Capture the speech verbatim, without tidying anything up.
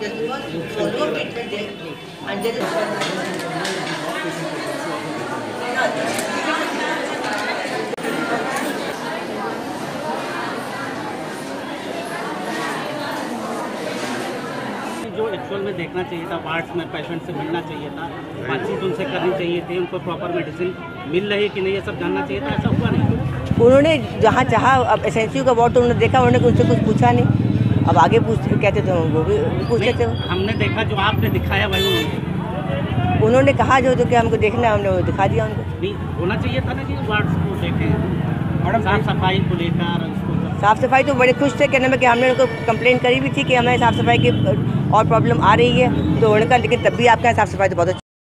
follow treatment directly. And there जो actual में देखना चाहिए था, वार्ड्स में पेशेंट से मिलना चाहिए था, बातचीत उनसे करनी चाहिए थी, उनको प्रॉपर मेडिसिन मिल रही है कि नहीं ये सब जानना चाहिए था, ऐसा हुआ नहीं। उन्होंने जहाँ चाहा, अब एस एन सी यू का वार्ड तो उन्होंने देखा, उन्होंने उनसे कुछ पूछा नहीं। अब आगे पूछ कहते थे वो भी पूछ लेते। हमने देखा जो आपने दिखाया वही उन्होंने कहा जो तो क्या हमको देखना है, हमने वो दिखा दिया उनको। नहीं होना चाहिए था ना कि वार्ड्स को देखें, साफ सफाई को लेकर। साफ़ सफाई तो बड़े खुश थे, कहने में कि हमने उनको कंप्लेंट करी भी थी कि हमें साफ़ सफाई की और प्रॉब्लम आ रही है, तो उन्होंने कहा लेकिन तब भी आपके यहाँ साफ़ सफाई तो बहुत अच्छी